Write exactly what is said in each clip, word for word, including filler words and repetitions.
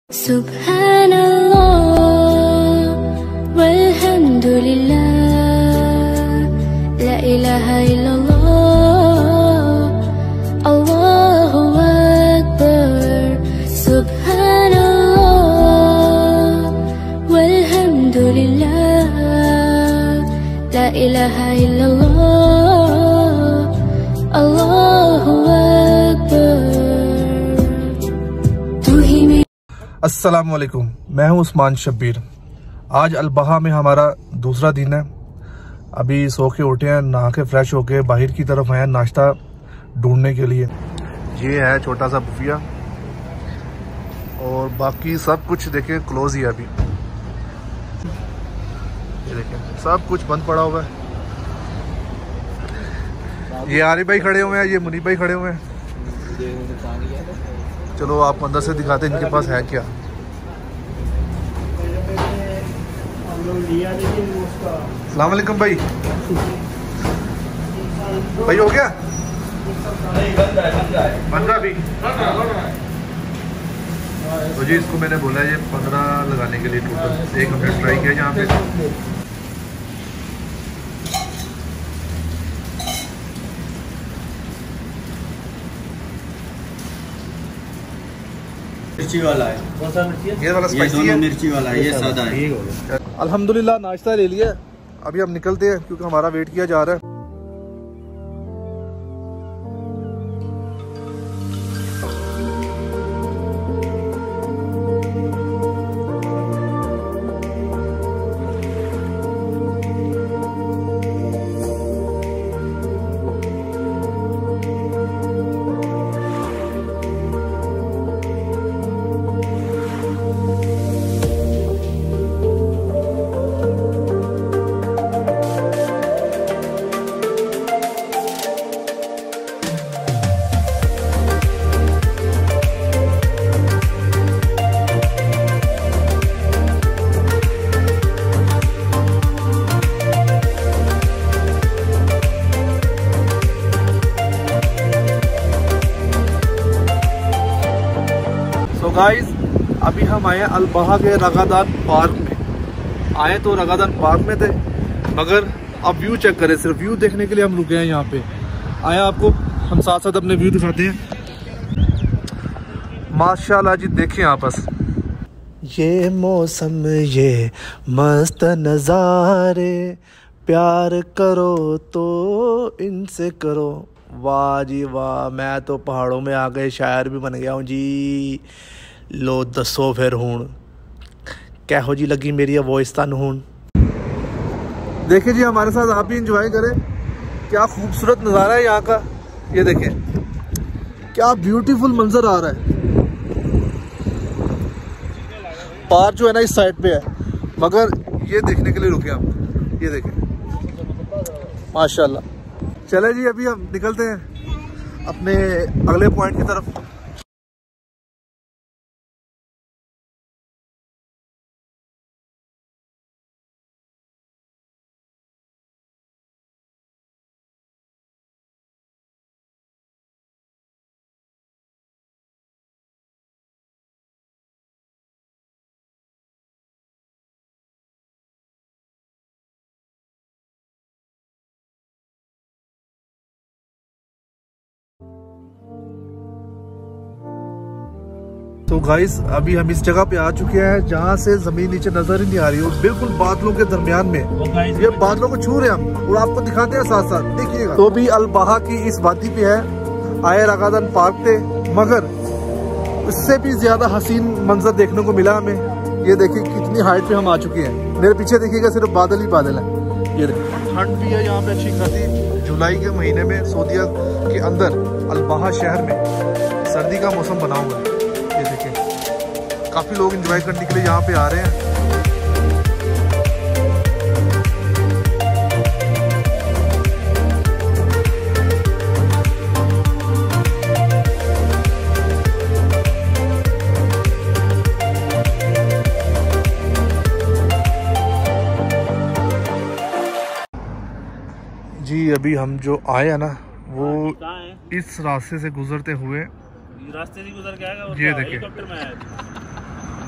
Subhanallah walhamdulillah la ilaha illallah Allahu akbar. Subhanallah walhamdulillah la ilaha illallah Allahu akbar. तू ही अस्सलाम वालेकुम, मैं हूं उस्मान शब्बीर। आज अल-बहा में हमारा दूसरा दिन है। अभी सो के उठे हैं, नहा के फ्रेश होके बाहर की तरफ आए नाश्ता ढूंढने के लिए। ये है छोटा सा बुफिया और बाकी सब कुछ देखें क्लोज ही है अभी। ये देखें सब कुछ बंद पड़ा हुआ है। ये आरिफ भाई खड़े हुए हैं, ये मुनीब भाई खड़े हुए हैं। चलो आप अंदर से दिखाते हैं इनके पास है क्या। अस्सलाम वालेकुम भाई। भाई हो गया पंद्रह भी तो जी इसको मैंने बोला है ये पंद्रह लगाने के लिए टोटल एक हमने ट्राई किया यहाँ पे। मिर्ची वाला है, ये वाला स्पाइसी है, मिर्ची वाला है, ये सादा है। अल्हम्दुलिल्लाह नाश्ता ले लिया। अभी हम निकलते हैं क्योंकि हमारा वेट किया जा रहा है। गाइस अभी हम आए अल-बहा के रगादान पार्क में। आए तो रगादान पार्क में थे मगर अब व्यू चेक करें, सिर्फ व्यू देखने के लिए हम रुके हैं यहाँ पे। आए आपको हम साथ साथ अपने व्यू दिखाते हैं। माशाल्लाह जी देखें आप बस ये मौसम ये मस्त नज़ारे, प्यार करो तो इनसे करो। वाह जी वाह, मैं तो पहाड़ों में आ गए शायर भी बन गया हूँ जी। लो दसो फिर हूँ कैहो जी लगी मेरी वॉइस तन हूँ। देखिए जी हमारे साथ आप भी इंजॉय करें। क्या खूबसूरत नज़ारा है यहाँ का। ये देखें क्या ब्यूटीफुल मंजर आ रहा है। पार्क जो है ना इस साइड पे है मगर ये देखने के लिए रुके हम। ये देखें माशाल्लाह। चले जी अभी हम निकलते हैं अपने अगले पॉइंट की तरफ। तो गाइस अभी हम इस जगह पे आ चुके हैं जहाँ से जमीन नीचे नजर ही नहीं आ रही है, बिल्कुल बादलों के दरमियान में। ये बादलों को छू रहे हैं हम और आपको दिखाते हैं साथ साथ, देखिएगा। तो भी अल-बहा की इस वादी पे है। आए रगादान पार्क थे मगर उससे भी ज्यादा हसीन मंजर देखने को मिला हमें। ये देखिए कितनी हाइट पे हम आ चुके हैं। मेरे पीछे देखिएगा सिर्फ बादल ही बादल है। ये ठंड भी है यहाँ पे अच्छी खासी। जुलाई के महीने में सऊदीया के अंदर अल-बहा शहर में सर्दी का मौसम बना हुआ है। ये देखें काफी लोग एंजॉय करने के लिए यहाँ पे आ रहे हैं। जी अभी हम जो आए हैं ना वो इस रास्ते से गुजरते हुए रास्ते से गुजर के आएगा। ये देखिए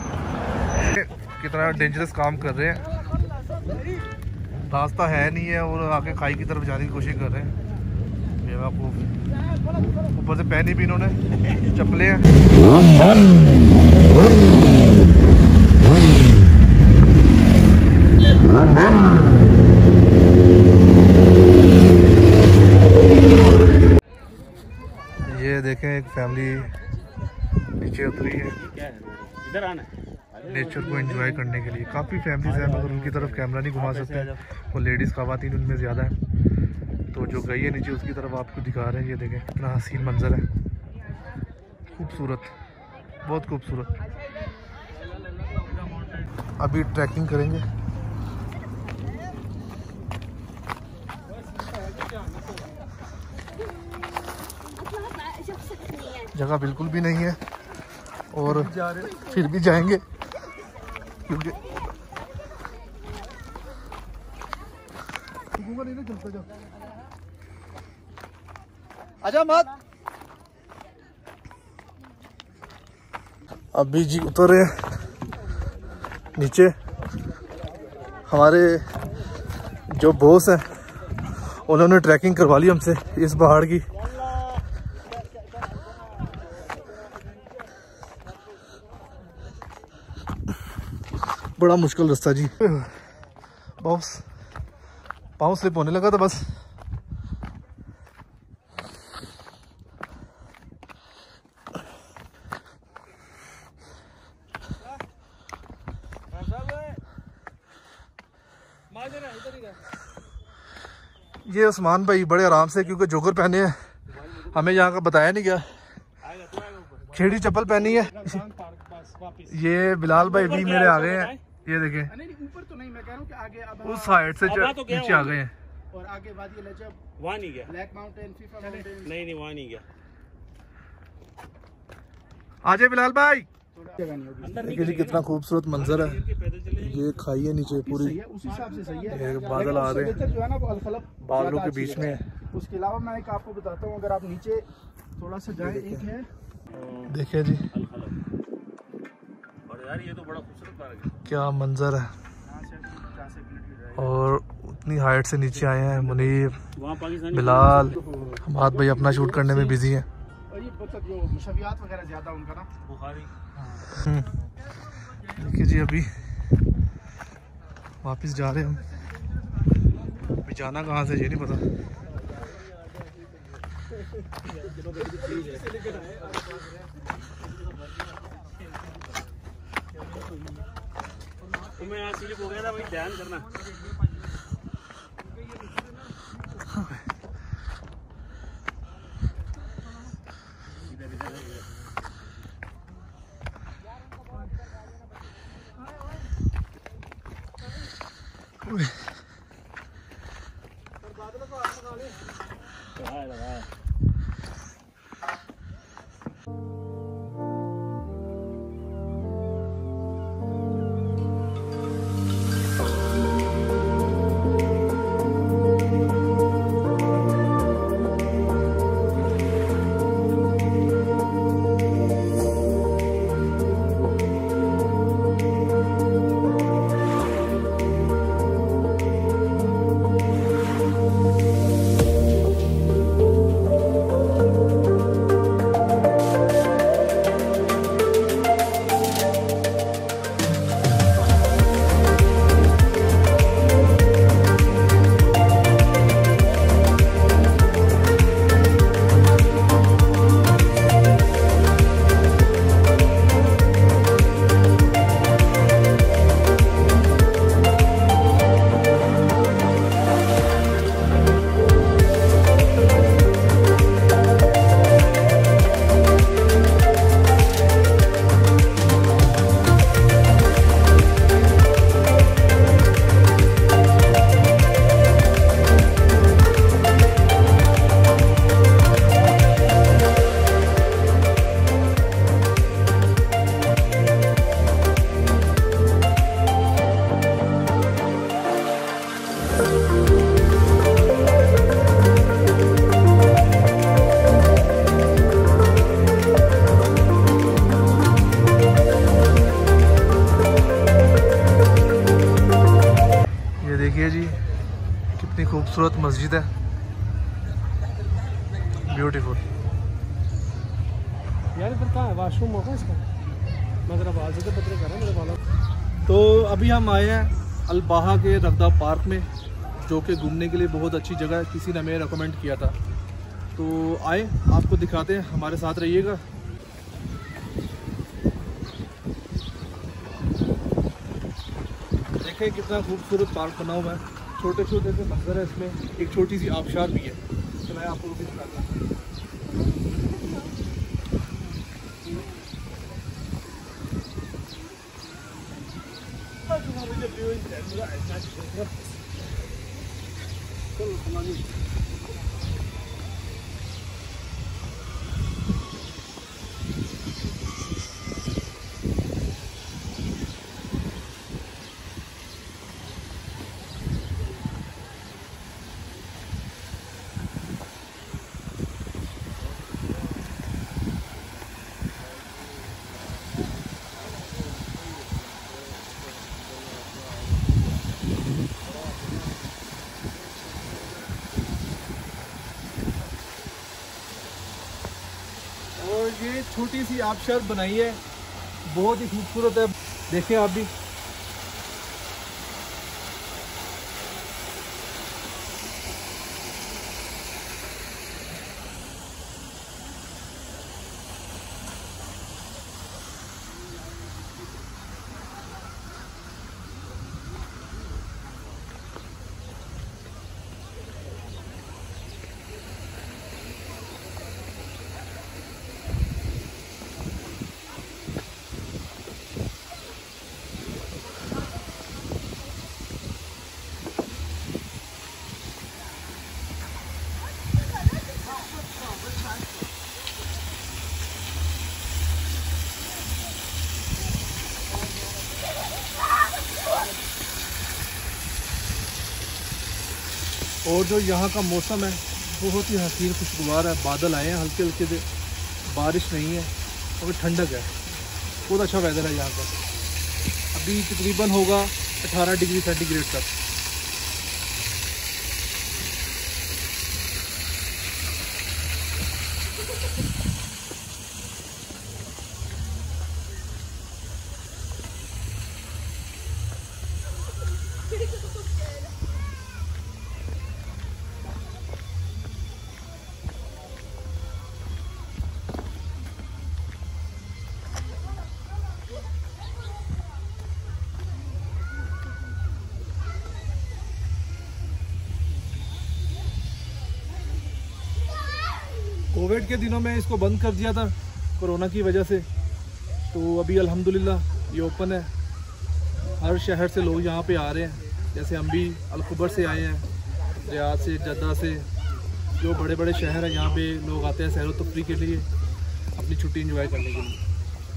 कितना डेंजरस काम कर रहे हैं, रास्ता है नहीं है और आके खाई की तरफ जाने की कोशिश कर रहे हैं। बेवकूफ, ऊपर से पहनी भी इन्होंने चप्पलें हैं। ये देखें एक फैमिली नीचे उतरी है इधर आना नेचर को एंजॉय करने के लिए। काफ़ी फैमिलीज हैं मगर उनकी तरफ कैमरा नहीं घुमा सकते, वो लेडीज़ ख़वातीन उनमें ज़्यादा हैं। तो जो गई है नीचे उसकी तरफ आपको दिखा रहे हैं। ये देखें कितना हसीन मंजर है, खूबसूरत, बहुत खूबसूरत। अभी ट्रैकिंग करेंगे। जगह बिल्कुल भी नहीं है और फिर भी जाएंगे क्योंकि आजा मत। अभी जी उतर रहे नीचे। हमारे जो बॉस हैं उन्होंने ट्रैकिंग करवा ली हमसे इस पहाड़ की। बड़ा मुश्किल रास्ता जी, बॉस पाँव स्लिप होने लगा था बस। ये उस्मान भाई बड़े आराम से, क्योंकि जोकर पहने हैं, हमें यहाँ का बताया नहीं गया। खेड़ी चप्पल पहनी है। ये बिलाल भाई भी मेरे आ गए हैं, ये देखें। ऊपर तो नहीं, मैं कह रहा हूँ कि आगे अब उस साइड से तो नीचे आ गए हैं। और आगे वादी लजब वहाँ नहीं गया, ब्लैक माउंटेन, फीफा माउंटेन, नहीं नहीं वहाँ नहीं गया। आजे बिलाल भाई। देखिए जी कितना खूबसूरत मंजर है। ये खाई है नीचे पूरी, उस हिसाब से सही है। बादल आ रहे हैं जो है ना वो अलखलब बादलों के बीच में। उसके अलावा मैं एक आपको बताता हूँ, अगर आप नीचे थोड़ा सा जाए, एक है देखिए जी यार, ये तो बड़ा खूबसूरत पार्क है। क्या मंजर है। और उतनी हाइट से नीचे आए हैं मुनीब, बिलाल, हमाद भाई अपना शूट करने में बिजी हैं। वगैरह ज्यादा उनका ना बुखारी। देखिए जी अभी वापस जा रहे हैं हम। अभी जाना कहाँ से ये नहीं पता। तो मैं यहाँ स्लिप हो गया था भाई, ध्यान करना। खूबसूरत मस्जिद है, ब्यूटीफुल। यार इधर कहाँ है वाशरूम होगा इसका? मगर आवाज़ से पत्र कर रहा मेरे वाला। तो अभी हम आए हैं अलबाहा के रगदा पार्क में, जो कि घूमने के लिए बहुत अच्छी जगह है। किसी ने हमें रेकमेंड किया था, तो आए आपको दिखाते हैं, हमारे साथ रहिएगा। देखें कितना खूबसूरत पार्क बना हुआ है, छोटे छोटे से मंजर है इसमें, एक छोटी सी आबशार भी है। चलाए आपको भी दिखाता हूँ। और ये छोटी सी आबशार बनाई है, बहुत ही खूबसूरत है, देखें आप भी। और जो यहाँ का मौसम है बहुत ही हसीन खुशगवार है, बादल आए हैं हल्के हल्के से, बारिश नहीं है और ठंडक है, बहुत अच्छा वेदर है यहाँ पर। अभी तकरीबन होगा अठारह डिग्री सेंटीग्रेड तक। कोविड के दिनों में इसको बंद कर दिया था कोरोना की वजह से, तो अभी अल्हम्दुलिल्लाह ये ओपन है। हर शहर से लोग यहाँ पे आ रहे हैं, जैसे हम भी अल-खुबर से आए हैं, रियाद से, जद्दा से, जो बड़े बड़े शहर हैं यहाँ पे लोग आते हैं सैर व तफरीह के लिए, अपनी छुट्टी एंजॉय करने के लिए।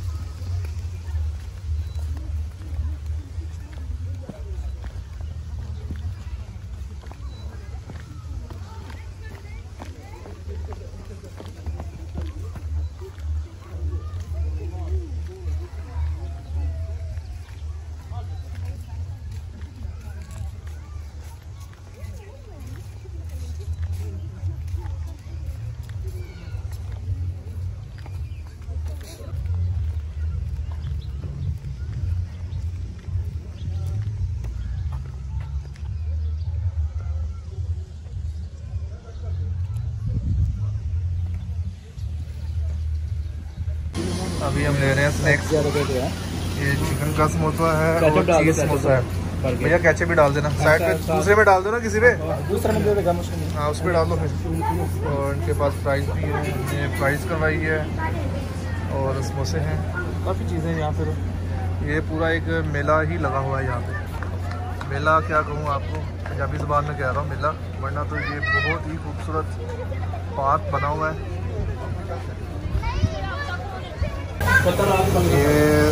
अभी हम ले रहे हैं स्नैक्स। ये चिकन का समोसा है और चीज समोसा है। भैया कैचअप भी डाल देना, साइड पे दूसरे में डाल दो ना, किसी पे दूसरा में दे देगा मुझे। हाँ उस पर डाल दो फिर। और इनके पास प्राइस भी है, हमने प्राइस करवाई है और समोसे हैं, काफ़ी चीज़ें यहाँ पर। ये पूरा एक मेला ही लगा हुआ है यहाँ पे। मेला क्या कहूँ आपको, पंजाबी ज़ुबान में कह रहा हूँ मेला, वरना तो ये बहुत ही खूबसूरत पार्क बना हुआ है। ये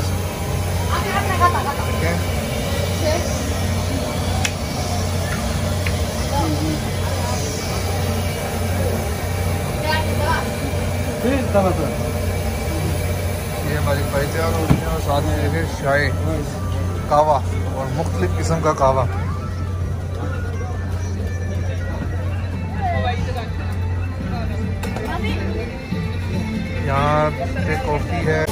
ये हमारी फ्राई तैयार हो रही है और साथ में देखे चाय, कहवा और मुख्तलिफ किस्म का कहवा। यहाँ पे कॉफ़ी है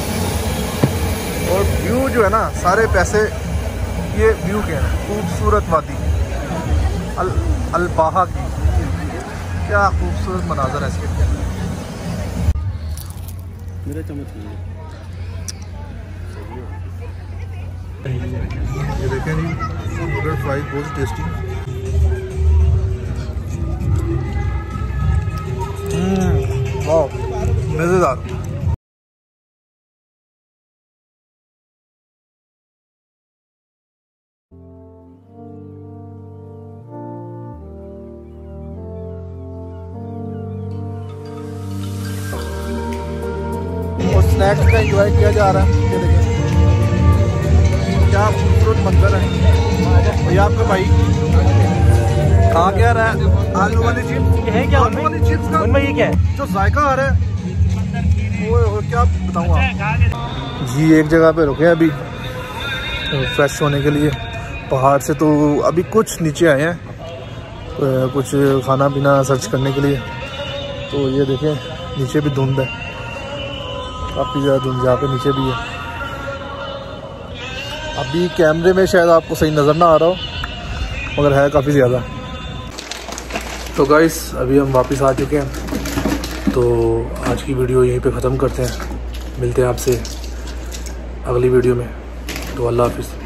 और व्यू जो है ना, सारे पैसे ये व्यू के हैं। खूबसूरत वादी अल अलबाहा की, क्या खूबसूरत मनाजर है इसके। मेरा चम्मच ये देखें जी, नूडल फ्राई बहुत टेस्टी। वाह, मज़ेदार। और स्नैक्स का एंजॉय किया जा रहा है। ये देखिए क्या खूबसूरत मंजर है। भैया आपका भाई कहाँ क्या रहा है? आलू वाली चिप्स ये है क्या? आलू वाली चिप्स का उनमें ये क्या है? जो जायका आ रहा है वो, वो क्या बताऊँ आप जी। एक जगह पे रुके हैं अभी फ्रेश होने के लिए पहाड़ से, तो अभी कुछ नीचे आए हैं कुछ खाना पीना सर्च करने के लिए। तो ये देखें नीचे भी धुंध है, काफ़ी ज़्यादा धुंध यहाँ पे नीचे भी है। अभी कैमरे में शायद आपको सही नज़र ना आ रहा हो, मगर है काफ़ी ज़्यादा। तो गाइस अभी हम वापस आ चुके हैं, तो आज की वीडियो यहीं पे ख़त्म करते हैं। मिलते हैं आपसे अगली वीडियो में, तो अल्लाह हाफिज़।